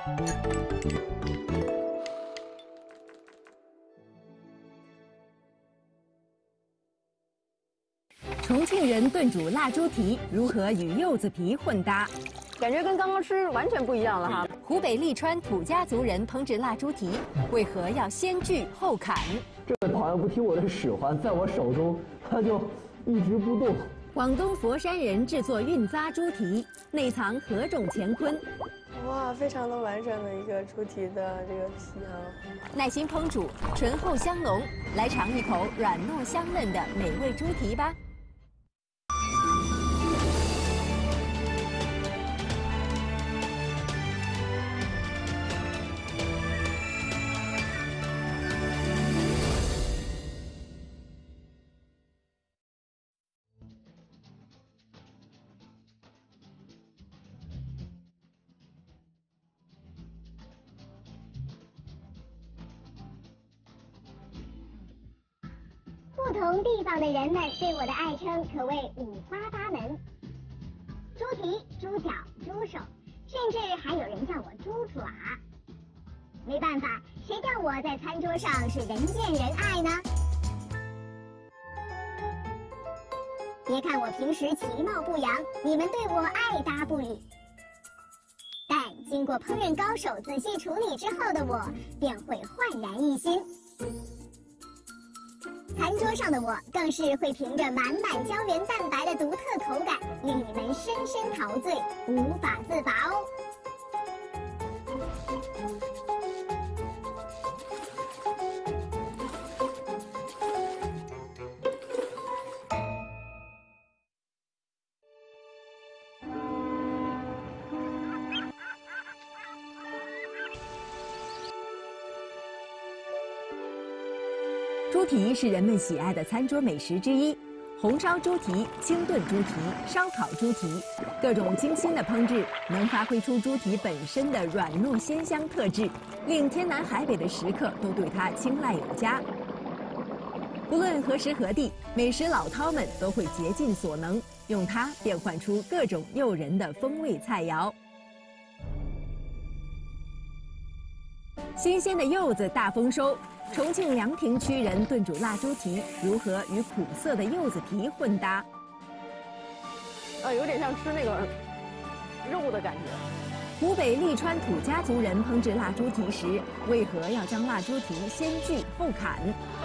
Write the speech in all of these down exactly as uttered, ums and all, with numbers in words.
重庆人炖煮腊猪蹄如何与柚子皮混搭？ 感觉跟刚刚吃完全不一样了哈。 湖北利川土家族人烹制腊猪蹄，为何要先锯后砍？ 这个好像不听我的使唤，在我手中它就一直不动。 广东佛山人制作韵扎猪蹄，内藏何种乾坤？ 哇，非常的完整的一个猪蹄的这个皮啊！ 耐心烹煮，醇厚香浓，来尝一口软糯香嫩的美味猪蹄吧。 不同地方的人们对我的爱称可谓五花八门，猪蹄、猪脚、猪手，甚至还有人叫我猪爪。没办法，谁叫我在餐桌上是人见人爱呢？别看我平时其貌不扬，你们对我爱搭不理，但经过烹饪高手仔细处理之后的我，便会焕然一新。餐桌上的我更是会凭着满满胶原蛋白的独特口感，令你们深深陶醉，无法自拔哦。 猪蹄是人们喜爱的餐桌美食之一，红烧猪蹄、清炖猪蹄、烧烤猪蹄，各种精心的烹制，能发挥出猪蹄本身的软糯鲜香特质，令天南海北的食客都对它青睐有加。不论何时何地，美食老饕们都会竭尽所能，用它变换出各种诱人的风味菜肴。新鲜的柚子大丰收。重庆凉亭区人炖煮腊猪蹄如何与苦涩的柚子皮混搭？ 呃，有点像吃那个肉的感觉。 湖北利川土家族人烹制腊猪蹄时，为何要将腊猪蹄先锯后砍？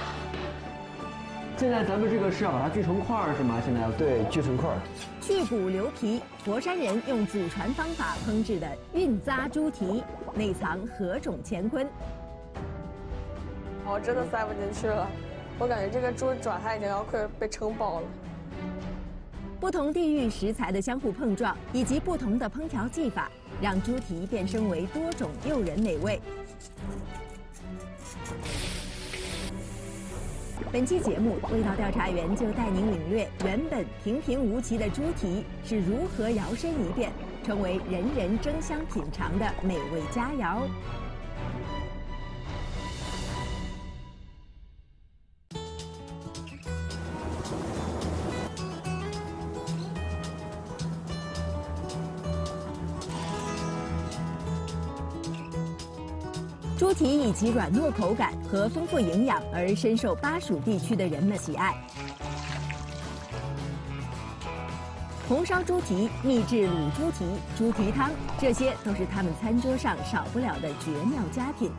现在咱们这个是要把它锯成块儿是吗？现在要对锯成块儿。 去骨留皮，佛山人用祖传方法烹制的韵扎猪蹄，内藏何种乾坤？ 我真的塞不进去了，我感觉这个猪爪它已经要快被撑爆了。 不同地域食材的相互碰撞，以及不同的烹调技法，让猪蹄变身为多种诱人美味。本期节目，味道调查员就带您领略原本平平无奇的猪蹄是如何摇身一变，成为人人争相品尝的美味佳肴。猪蹄以其软糯口感和丰富营养而深受巴蜀地区的人们喜爱。红烧猪蹄、秘制卤猪蹄、猪蹄汤，这些都是他们餐桌上少不了的绝妙佳品。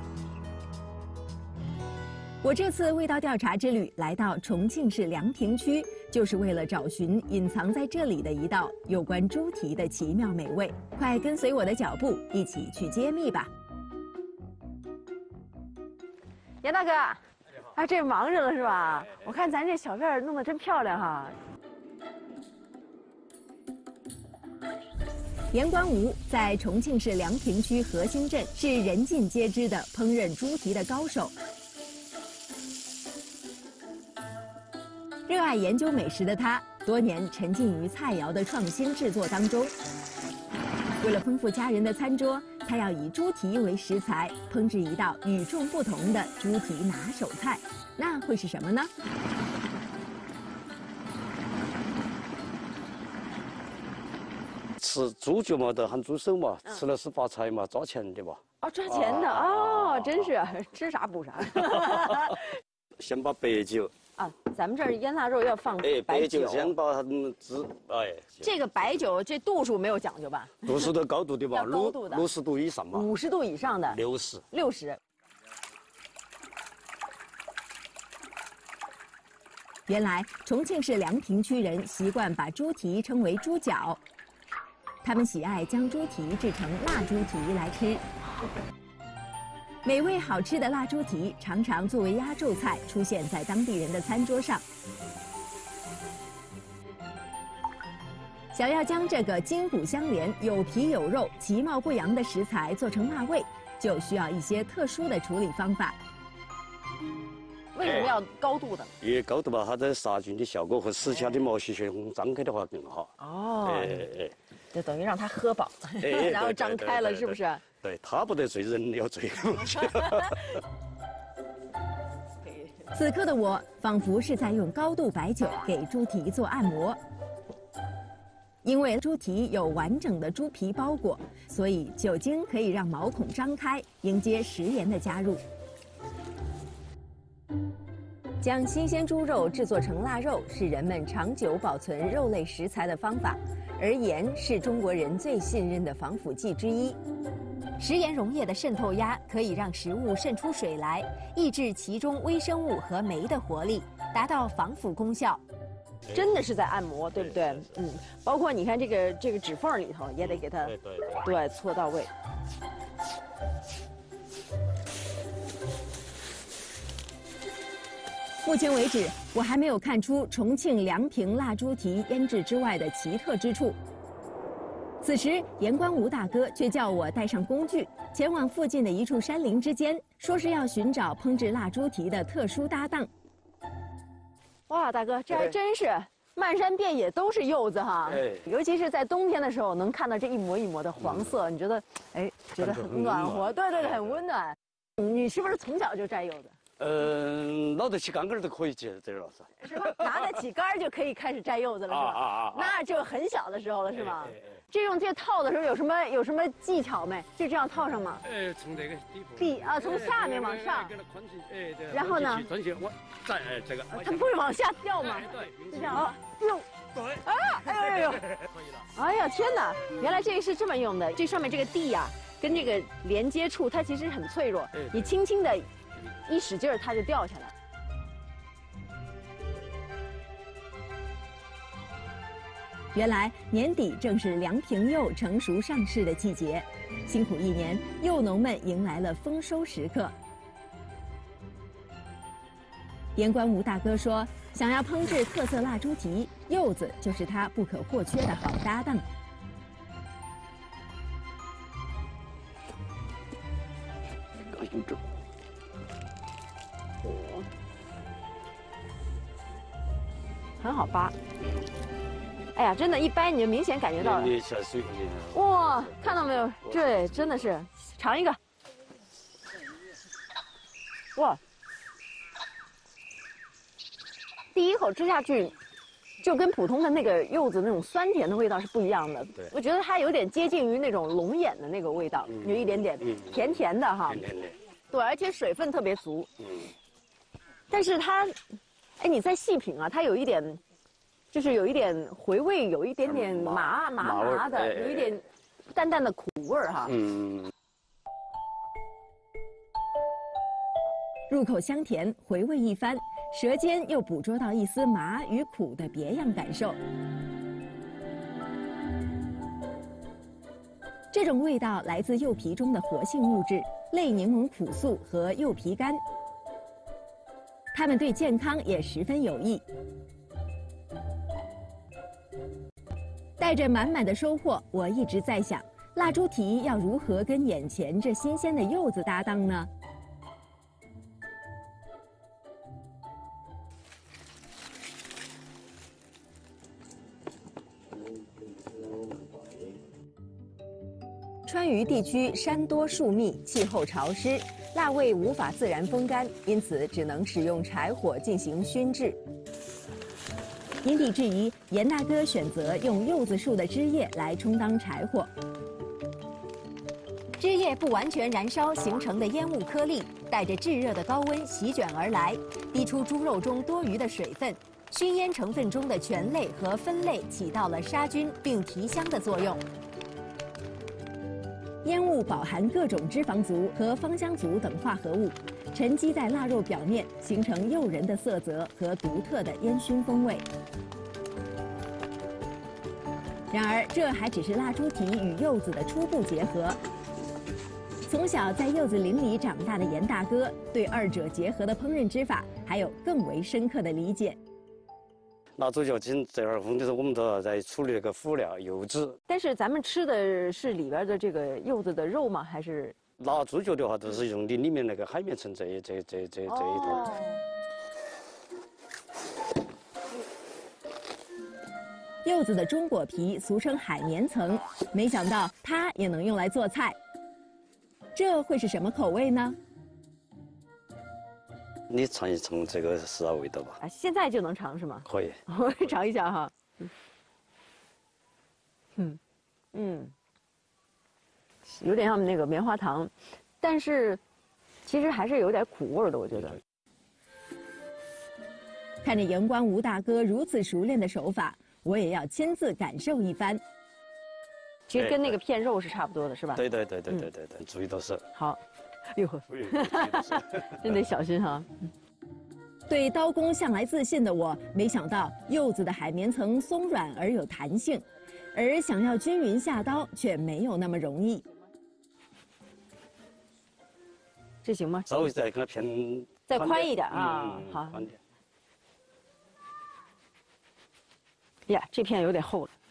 我这次味道调查之旅来到重庆市凉亭区，就是为了找寻隐藏在这里的一道有关猪蹄的奇妙美味。快跟随我的脚步，一起去揭秘吧！ 严大哥，啊，这忙着了是吧？我看咱这小院弄得真漂亮哈。 严官吴在重庆市凉亭区河兴镇是人尽皆知的烹饪猪蹄的高手。热爱研究美食的他，多年沉浸于菜肴的创新制作当中。为了丰富家人的餐桌，他要以猪蹄为食材，烹制一道与众不同的猪蹄拿手菜，那会是什么呢？ 吃吃猪脚嘛，得喊猪手嘛，吃了是发财嘛，抓钱的嘛。 哦，抓钱的哦，真是吃啥补啥。 先把白酒。 啊，咱们这儿腌腊肉要放哎， 白酒， 先把它们汁，哎， 这个白酒这度数没有讲究吧？ 度数的高度的吧， 高度的， 六十度以上嘛， 五十度以上的， 六十， 六十。 原来重庆市梁平区人习惯把猪蹄称为猪脚，他们喜爱将猪蹄制成腊猪蹄来吃。 美味好吃的腊猪蹄常常作为压轴菜出现在当地人的餐桌上。想要将这个筋骨相连、有皮有肉、其貌不扬的食材做成腊味，就需要一些特殊的处理方法。 为什么要高度的？ 越高度吧，它的杀菌的效果和食下的毛细血管张开的话更好。 哦， 哎哎， 就等于让它喝饱，然后张开了，是不是？ 对，他不得罪人，要罪。 此刻的我仿佛是在用高度白酒给猪蹄做按摩，因为猪蹄有完整的猪皮包裹，所以酒精可以让毛孔张开，迎接食盐的加入。将新鲜猪肉制作成腊肉是人们长久保存肉类食材的方法，而盐是中国人最信任的防腐剂之一。 食盐溶液的渗透压可以让食物渗出水来，抑制其中微生物和酶的活力，达到防腐功效。 真的是在按摩，对不对？嗯，包括你看这个这个指缝里头也得给它对对对搓到位。 目前为止，我还没有看出重庆梁平腊猪蹄腌制之外的奇特之处。 此时，盐官吴大哥却叫我带上工具，前往附近的一处山林之间，说是要寻找烹制腊猪蹄的特殊搭档。 哇，大哥，这还真是漫山遍野都是柚子哈！ 哎， 尤其是在冬天的时候，能看到这一抹一抹的黄色，你觉得，哎，觉得很暖和，对对对，很温暖。你是不是从小就摘柚子？ 嗯，拿得起杆杆都可以摘摘了是。 是吧？拿得起杆就可以开始摘柚子了，是吧？ 啊啊啊！ 那就很小的时候了，是吗？ 哎哎哎这用这套的时候有什么有什么技巧没？就这样套上吗？ 哎，从这个底部。 底啊，从下面往上。 给它宽起，哎对。 然后呢？ 转起我再哎这个。 它不会往下掉吗？ 对， 就这样啊，用。 对。 啊！哎呦哎呦！ 可以了。 哎呀天哪！原来这个是这么用的，这上面这个蒂呀，跟这个连接处它其实很脆弱，你轻轻的一使劲儿，它就掉下来。 原来年底正是梁平柚成熟上市的季节，辛苦一年，柚农们迎来了丰收时刻。盐官吴大哥说，想要烹制特色腊猪蹄，柚子就是他不可或缺的好搭档。 刚性质。 很好扒。哎呀，真的，一掰你就明显感觉到了。 捏起来水哇，看到没有？对，真的是，尝一个。哇，第一口吃下去，就跟普通的那个柚子那种酸甜的味道是不一样的。 对， 我觉得它有点接近于那种龙眼的那个味道，有一点点甜甜的哈。 甜甜的。 对，而且水分特别足。 嗯。 但是它，哎，你再细品啊，它有一点。 就是有一点回味，有一点点麻麻麻的，有一点淡淡的苦味儿哈。 嗯。 入口香甜，回味一番，舌尖又捕捉到一丝麻与苦的别样感受。这种味道来自柚皮中的活性物质类柠檬苦素和柚皮苷，它们对健康也十分有益。 带着满满的收获，我一直在想，腊猪蹄要如何跟眼前这新鲜的柚子搭档呢？川渝地区山多树密，气候潮湿，腊味无法自然风干，因此只能使用柴火进行熏制。 因地制宜，严大哥选择用柚子树的枝叶来充当柴火。枝叶不完全燃烧形成的烟雾颗粒，带着炙热的高温席卷而来，逼出猪肉中多余的水分。熏烟成分中的醛类和酚类起到了杀菌并提香的作用。烟雾饱含各种脂肪族和芳香族等化合物，沉积在腊肉表面，形成诱人的色泽和独特的烟熏风味。然而，这还只是腊猪蹄与柚子的初步结合。从小在柚子林里长大的严大哥，对二者结合的烹饪之法还有更为深刻的理解。 腊猪脚筋这儿，就是我们都在处理那个辅料柚子。 但是咱们吃的是里边的这个柚子的肉吗？还是？ 腊猪脚的话，都是用的里面那个海绵层这这这这这一头。哦、 柚子的中果皮俗称海绵层，没想到它也能用来做菜。这会是什么口味呢？ 你尝一尝这个是啥味道吧？ 啊，现在就能尝是吗？ 可以， 我尝一下哈。嗯，嗯，有点像那个棉花糖，但是其实还是有点苦味的，我觉得。 看着阳光吴大哥如此熟练的手法，我也要亲自感受一番。 其实跟那个片肉是差不多的，是吧？ 对对对对对对对，注意到是。 好。哎呦呵，真得小心哈！ 对刀工向来自信的我，没想到柚子的海绵层松软而有弹性，而想要均匀下刀却没有那么容易。 这行吗？ 稍微再给它偏再宽一点啊， 嗯、 好。 宽点。 呀，这片有点厚了。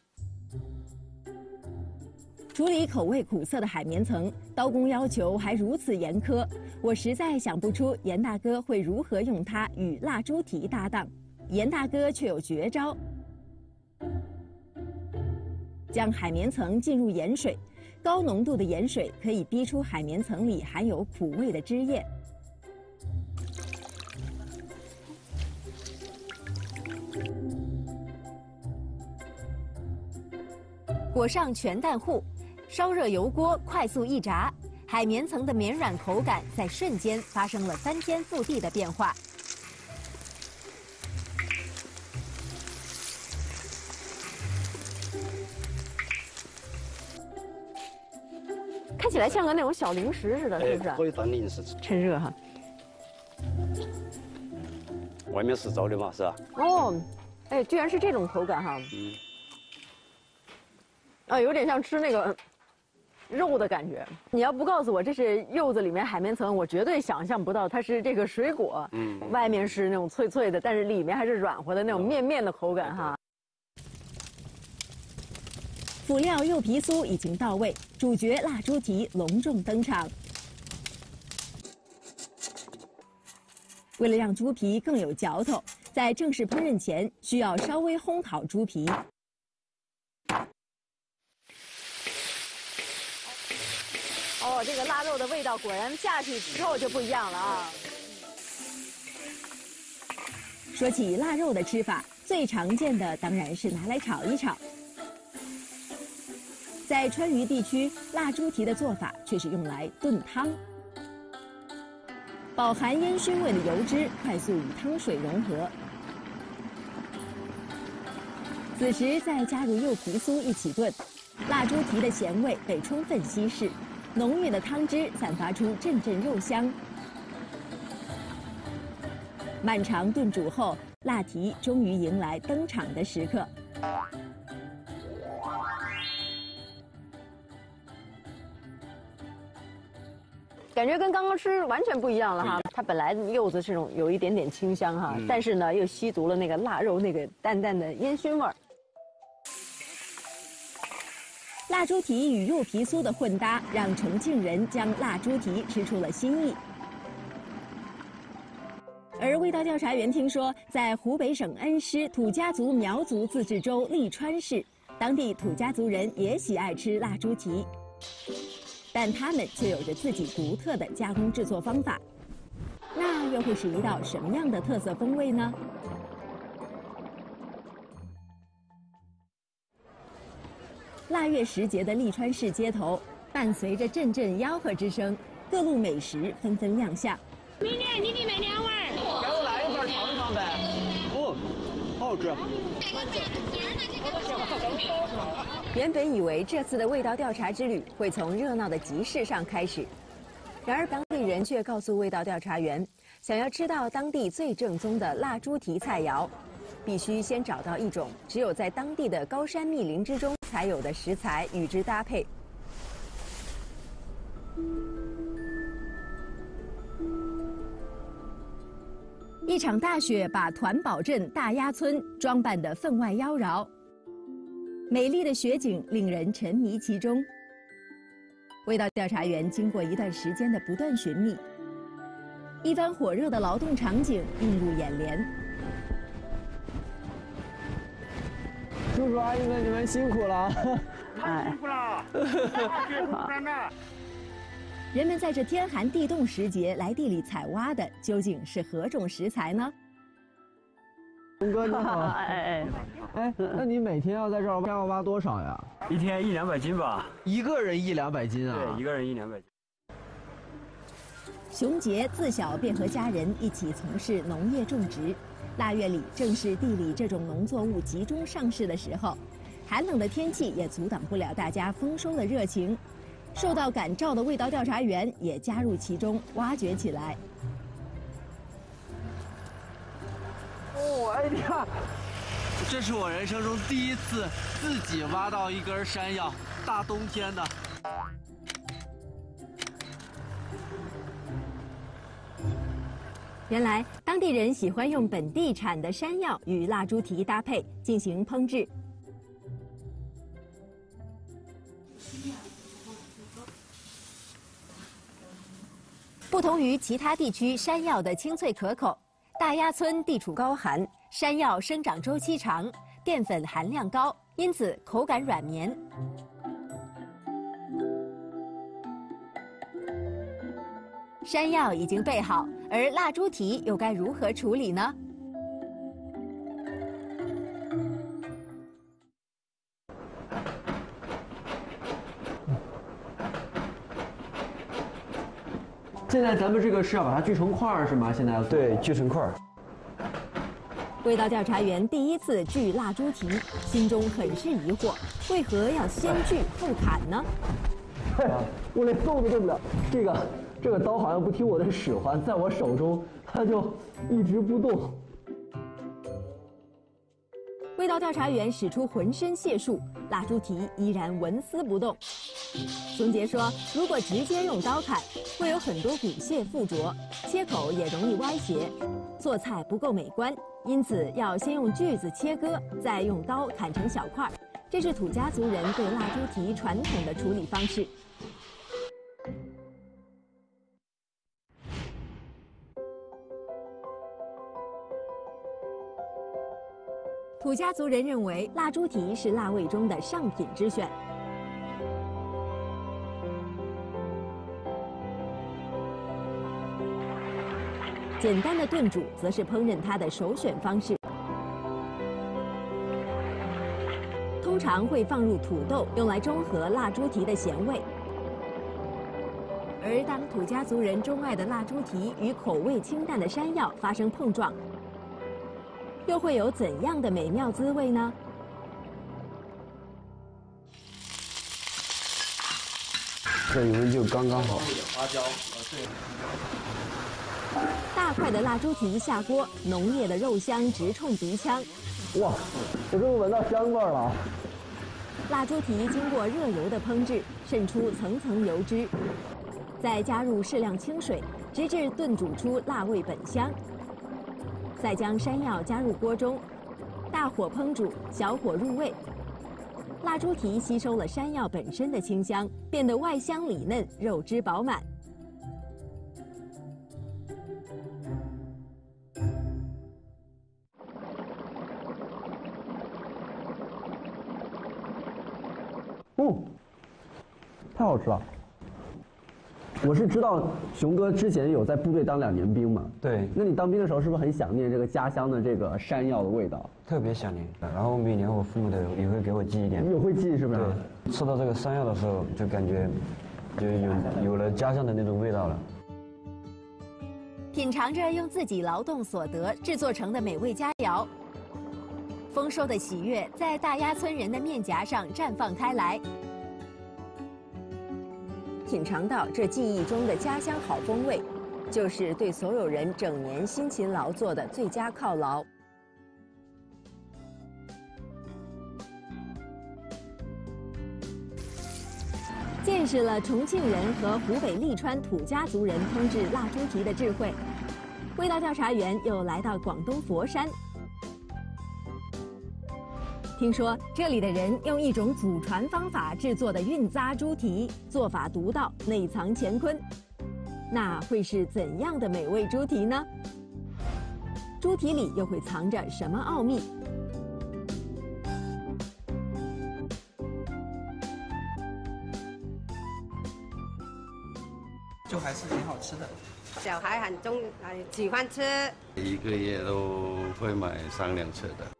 处理口味苦涩的海绵层，刀工要求还如此严苛，我实在想不出严大哥会如何用它与腊猪蹄搭档。严大哥却有绝招，将海绵层浸入盐水，高浓度的盐水可以逼出海绵层里含有苦味的汁液。裹上全蛋糊。烧热油锅，快速一炸，海绵层的绵软口感在瞬间发生了翻天覆地的变化。看起来像个那种小零食似的，是不是？ 可以当零食吃。 趁热哈。 外面是糟的嘛，是吧？ 哦，哎，居然是这种口感哈。嗯。啊，有点像吃那个。肉的感觉，你要不告诉我这是柚子里面海绵层，我绝对想象不到它是这个水果，嗯，外面是那种脆脆的，但是里面还是软和的那种面面的口感哈。 辅料柚皮酥已经到位，主角腊猪蹄隆重登场。为了让猪皮更有嚼头，在正式烹饪前需要稍微烘烤猪皮。 哦，这个腊肉的味道果然下去之后就不一样了啊！ 说起腊肉的吃法，最常见的当然是拿来炒一炒。在川渝地区，腊猪蹄的做法却是用来炖汤，饱含烟熏味的油脂快速与汤水融合，此时再加入柚皮酥一起炖，腊猪蹄的咸味被充分稀释。浓郁的汤汁散发出阵阵肉香。漫长炖煮后，腊蹄终于迎来登场的时刻。 感觉跟刚刚吃完全不一样了哈。它本来柚子是种有一点点清香哈，嗯、但是呢又吸足了那个腊肉那个淡淡的烟熏味儿。 腊猪蹄与柚皮酥的混搭，让重庆人将腊猪蹄吃出了新意。而味道调查员听说，在湖北省恩施土家族苗族自治州利川市，当地土家族人也喜爱吃腊猪蹄，但他们却有着自己独特的加工制作方法。那又会是一道什么样的特色风味呢？ 腊月时节的利川市街头，伴随着阵阵吆喝之声，各路美食纷纷亮相。 明年你得买两碗， 给我来一份尝尝呗。哦，好好吃。 原本以为这次的味道调查之旅会从热闹的集市上开始，然而当地人却告诉味道调查员，想要吃到当地最正宗的腊猪蹄菜肴，必须先找到一种只有在当地的高山密林之中才有的食材与之搭配。一场大雪把团堡镇大鸭村装扮得分外妖娆，美丽的雪景令人沉迷其中。味道调查员经过一段时间的不断寻觅，一番火热的劳动场景映入眼帘。 叔叔阿姨们，你们辛苦了！ 太辛苦了，大雪封山了。 人们在这天寒地冻时节来地里采挖的究竟是何种食材呢？ 龙哥你好， 哎哎哎，那你每天要在这儿要挖多少呀？ 一天一两百斤吧。 一个人一两百斤啊？ 对，一个人一两百斤。 熊杰自小便和家人一起从事农业种植，腊月里正是地里这种农作物集中上市的时候，寒冷的天气也阻挡不了大家丰收的热情。受到感召的味道调查员也加入其中，挖掘起来。 哦，哎呀，这是我人生中第一次自己挖到一根山药，大冬天的。 原来当地人喜欢用本地产的山药与腊猪蹄搭配进行烹制。不同于其他地区山药的清脆可口，大鸭村地处高寒，山药生长周期长，淀粉含量高，因此口感软绵。山药已经备好，而腊猪蹄又该如何处理呢？ 现在咱们这个是要把它锯成块儿是吗？现在要做对，锯成块儿。 味道调查员第一次锯腊猪蹄，心中很是疑惑，为何要先锯后砍呢？ 嘿，我连动都动不了，这个这个刀好像不听我的使唤，在我手中它就一直不动。 味道调查员使出浑身解数，腊猪蹄依然纹丝不动。熊杰说，如果直接用刀砍，会有很多骨屑附着，切口也容易歪斜，做菜不够美观，因此要先用锯子切割，再用刀砍成小块。这是土家族人对腊猪蹄传统的处理方式。土家族人认为腊猪蹄是腊味中的上品之选。简单的炖煮则是烹饪它的首选方式，通常会放入土豆，用来中和腊猪蹄的咸味。而当土家族人钟爱的腊猪蹄与口味清淡的山药发生碰撞，又会有怎样的美妙滋味呢？ 这油温就刚刚好。 花椒，对。 大块的腊猪蹄下锅，浓烈的肉香直冲鼻腔。 哇，我终于闻到香味了。 腊猪蹄经过热油的烹制，渗出层层油脂，再加入适量清水，直至炖煮出腊味本香。再将山药加入锅中，大火烹煮，小火入味。腊猪蹄吸收了山药本身的清香，变得外香里嫩，肉汁饱满。 哦，太好吃了！我是知道熊哥之前有在部队当两年兵嘛， 对。 那你当兵的时候是不是很想念这个家乡的这个山药的味道？ 特别想念。然后每年我父母都也会给我寄一点。 也会寄是不是？ 对。 吃到这个山药的时候，就感觉就有有了家乡的那种味道了。 品尝着用自己劳动所得制作成的美味佳肴，丰收的喜悦在大鸭村人的面颊上绽放开来。品尝到这记忆中的家乡好风味，就是对所有人整年辛勤劳作的最佳犒劳。见识了重庆人和湖北利川土家族人烹制腊猪蹄的智慧，味道调查员又来到广东佛山。听说这里的人用一种祖传方法制作的运扎猪蹄，做法独到，内藏乾坤。那会是怎样的美味猪蹄呢？猪蹄里又会藏着什么奥秘？ 就还是挺好吃的。 小孩很中很喜欢吃， 一个月都会买三两次的。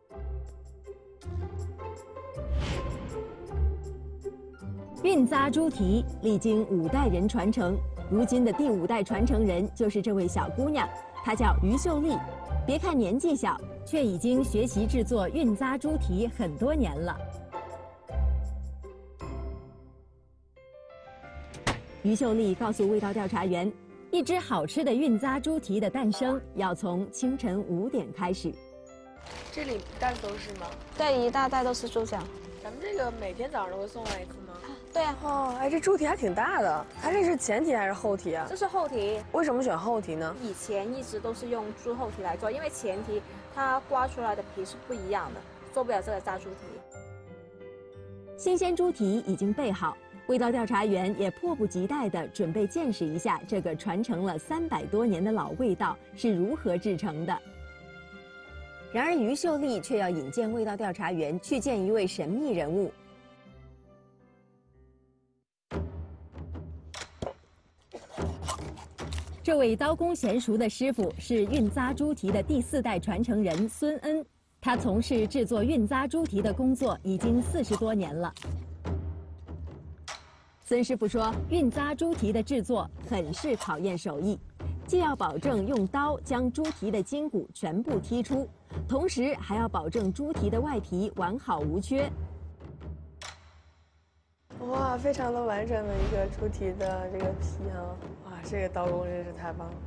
运扎猪蹄历经五代人传承，如今的第五代传承人就是这位小姑娘，她叫于秀丽。别看年纪小，却已经学习制作运扎猪蹄很多年了。于秀丽告诉味道调查员，一只好吃的运扎猪蹄的诞生要从清晨五点开始。 这里一袋都是吗？ 对，一大袋都是猪脚。 咱们这个每天早上都会送来一次吗？ 对呀、 啊。哦，哎，这猪蹄还挺大的。它这是前蹄还是后蹄啊？ 这是后蹄。 为什么选后蹄呢？ 以前一直都是用猪后蹄来做，因为前蹄它刮出来的皮是不一样的，做不了这个炸猪蹄。 新鲜猪蹄已经备好。味道调查员也迫不及待地准备见识一下这个传承了三百多年的老味道是如何制成的。然而，于秀丽却要引荐味道调查员去见一位神秘人物。这位刀工娴熟的师傅是运扎猪蹄的第四代传承人孙恩，他从事制作运扎猪蹄的工作已经四十多年了。孙师傅说，运扎猪蹄的制作很是考验手艺，既要保证用刀将猪蹄的筋骨全部剔出，同时还要保证猪蹄的外皮完好无缺。 哇，非常的完整的一个猪蹄的这个皮啊！哇，这个刀工真是太棒了。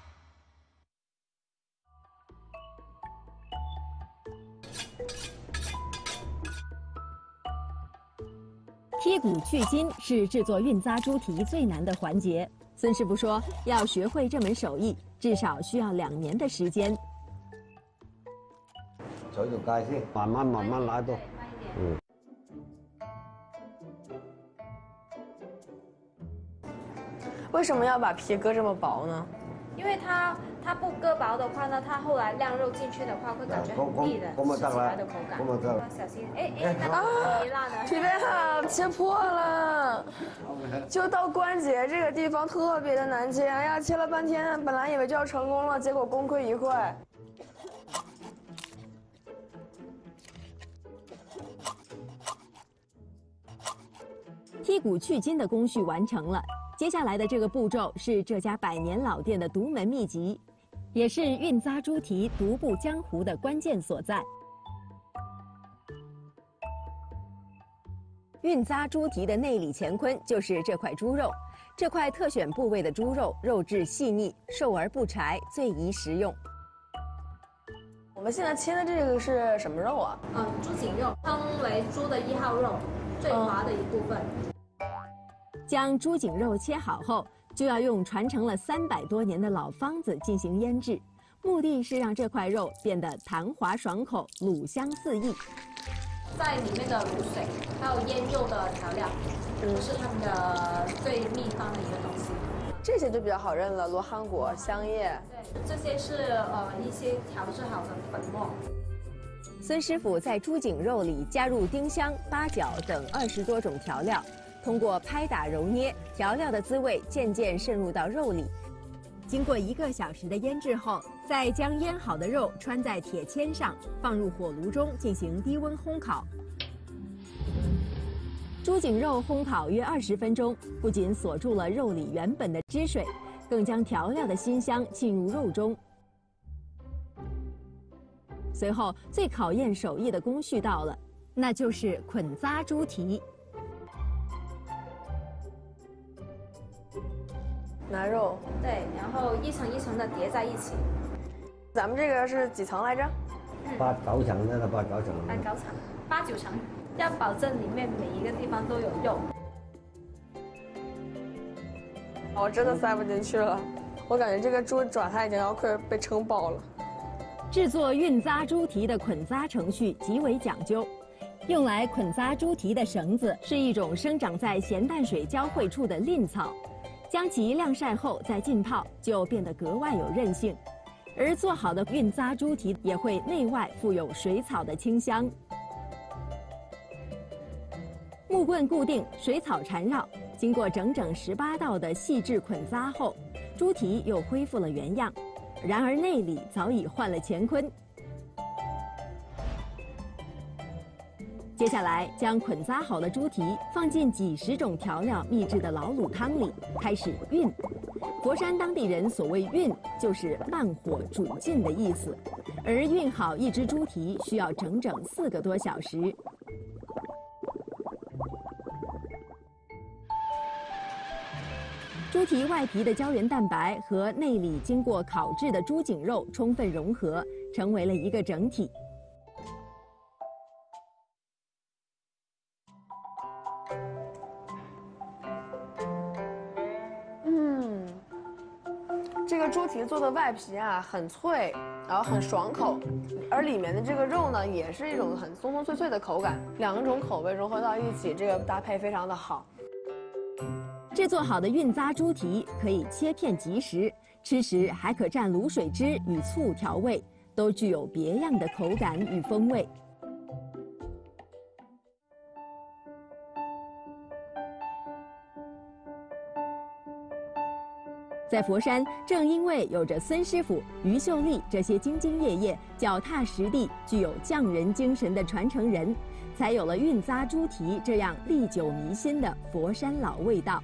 剔骨去筋是制作运扎猪蹄最难的环节。孙师傅说，要学会这门手艺，至少需要两年的时间。 走走街先，慢慢慢慢来到。嗯。 为什么要把皮割这么薄呢？ 因为它它不割薄的话呢，它后来晾肉进去的话，会感觉很腻的，吃起来的口感。小心，哎哎，那个皮辣的。 皮被它切破了，就到关节这个地方特别的难切。哎呀，切了半天，本来以为就要成功了，结果功亏一篑。 剔骨去筋的工序完成了。接下来的这个步骤是这家百年老店的独门秘籍，也是运扎猪蹄独步江湖的关键所在。运扎猪蹄的内里乾坤就是这块猪肉，这块特选部位的猪肉，肉质细腻，瘦而不柴，最宜食用。 我们现在切的这个是什么肉啊？ 嗯，猪颈肉，称为猪的一号肉，最滑的一部分。嗯， 将猪颈肉切好后，就要用传承了三百多年的老方子进行腌制，目的是让这块肉变得弹滑爽口、卤香四溢。 在里面的卤水还有腌肉的调料，嗯，是他们的最秘方的一个东西。 这些就比较好认了，罗汉果、香叶。 对，这些是呃一些调制好的粉末。 孙师傅在猪颈肉里加入丁香、八角等二十多种调料。通过拍打揉捏，调料的滋味渐渐渗入到肉里。经过一个小时的腌制后，再将腌好的肉穿在铁签上，放入火炉中进行低温烘烤。 猪颈肉烘烤约二十分钟，不仅锁住了肉里原本的汁水，更将调料的辛香浸入肉中。随后，最考验手艺的工序到了，那就是捆扎猪蹄。 拿肉， 对，然后一层一层的叠在一起。 咱们这个是几层来着？ 八九层的，八九层。 八九层，八九层，要保证里面每一个地方都有肉。 我真的塞不进去了，我感觉这个猪爪它已经要快被撑爆了。 制作运扎猪蹄的捆扎程序极为讲究，用来捆扎猪蹄的绳子是一种生长在咸淡水交汇处的蔺草。将其晾晒后再浸泡，就变得格外有韧性。而做好的运扎猪蹄也会内外富有水草的清香。木棍固定，水草缠绕，经过整整十八道的细致捆扎后，猪蹄又恢复了原样。然而内里早已换了乾坤。接下来，将捆扎好的猪蹄放进几十种调料秘制的老卤汤里，开始熨。佛山当地人所谓熨，就是慢火煮进的意思。而熨好一只猪蹄需要整整四个多小时。猪蹄外皮的胶原蛋白和内里经过烤制的猪颈肉充分融合，成为了一个整体。 这个猪蹄做的外皮啊很脆，然后很爽口，而里面的这个肉呢也是一种很松松脆脆的口感，两种口味融合到一起，这个搭配非常的好。 制作好的运扎猪蹄可以切片即食，吃时还可蘸卤水汁与醋调味，都具有别样的口感与风味。在佛山，正因为有着孙师傅、于秀丽这些兢兢业业、脚踏实地、具有匠人精神的传承人，才有了运扎猪蹄这样历久弥新的佛山老味道。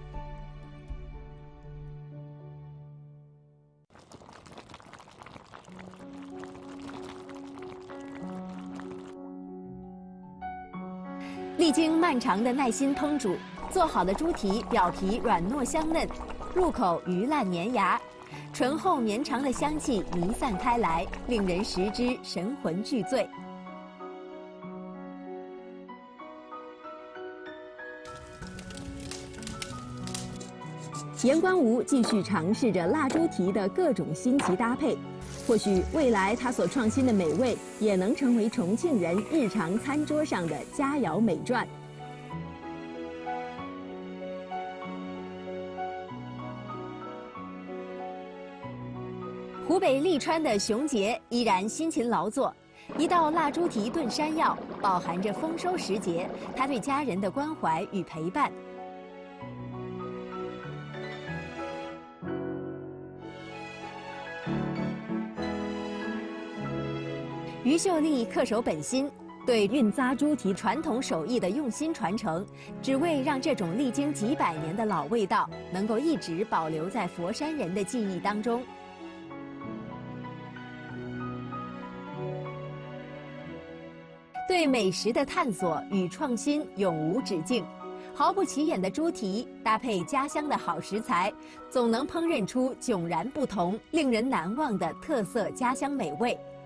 历经漫长的耐心烹煮，做好的猪蹄表皮软糯香嫩，入口鱼烂粘牙，醇厚绵长的香气弥散开来，令人食之神魂俱醉。严光吴继续尝试着腊猪蹄的各种新奇搭配，或许未来他所创新的美味也能成为重庆人日常餐桌上的佳肴美馔。湖北利川的熊杰依然辛勤劳作，一道腊猪蹄炖山药，饱含着丰收时节他对家人的关怀与陪伴。于秀丽恪守本心，对运扎猪蹄传统手艺的用心传承，只为让这种历经几百年的老味道能够一直保留在佛山人的记忆当中。对美食的探索与创新永无止境，毫不起眼的猪蹄搭配家乡的好食材，总能烹饪出迥然不同、令人难忘的特色家乡美味。